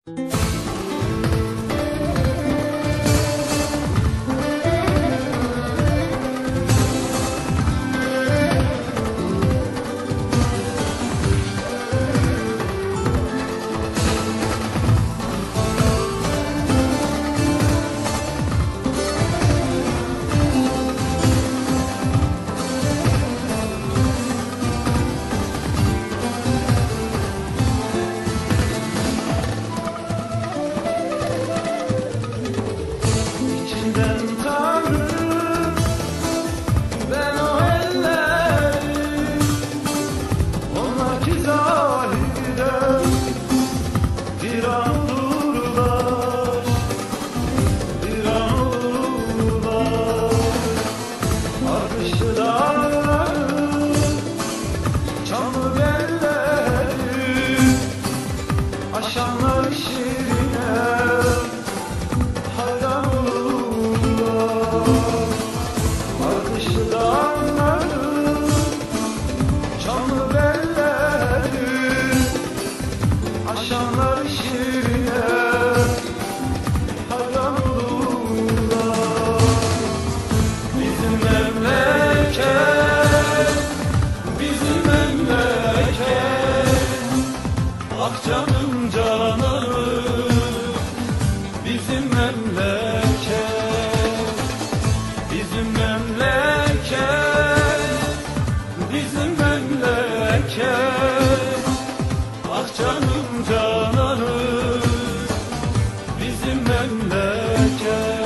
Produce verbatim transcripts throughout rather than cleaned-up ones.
Canım cananım bizim memleket, bizim memleket, bizim memleket. Ah canım cananım bizim memleket.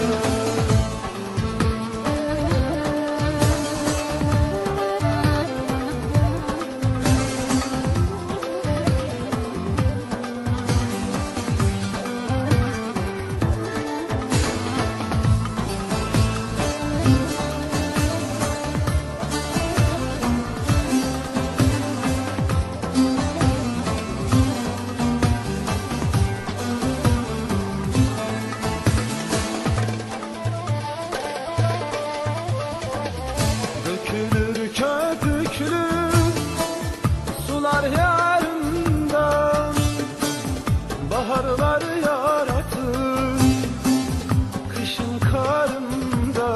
Dökülür köpüklü sular yarından, baharlar yaratır kışın karında,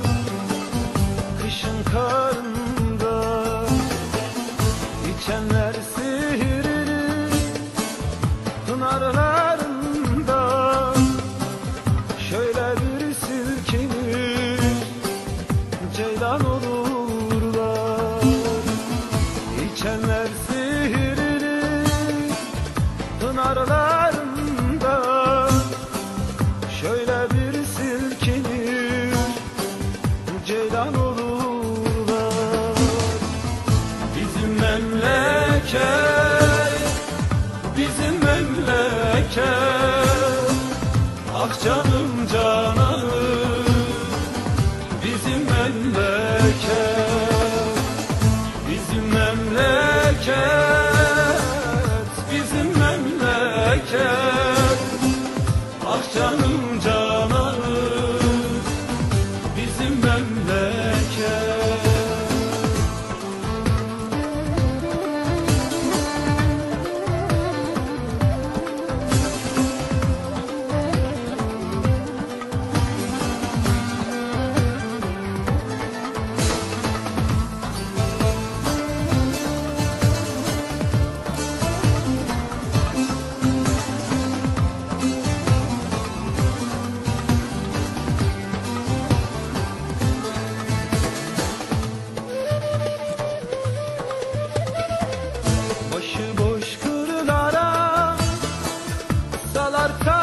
kışın karında. İçenler sihirli pınarlarında, şöyle bir silkinir ceylan olurlar. İçenler sihirli pınarlarında, şöyle bir silkinir ceylan olurlar. Bizim memleket, bizim memleket. Ah canım cananım bizim memleket, bizim memleket, bizim memleket. Ah canım cananım bizim memleket. Başıboş kırlara salar